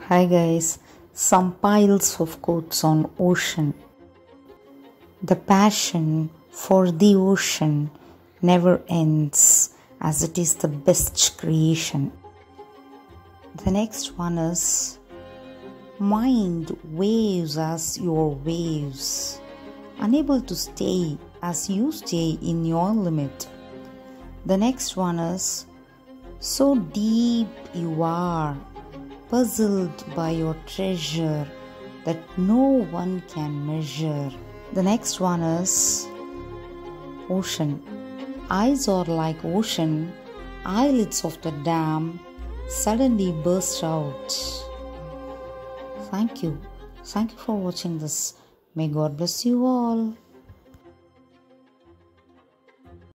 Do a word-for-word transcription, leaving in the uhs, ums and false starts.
Hi guys, some piles of quotes on ocean. The passion for the ocean never ends as it is the best creation. The next one is mind waves as your waves, unable to stay as you stay in your limit. The next one is so deep you are, puzzled by your treasure that no one can measure. The next one is ocean. Eyes are like ocean, eyelids of the dam suddenly burst out. Thank you. Thank you for watching this. May God bless you all.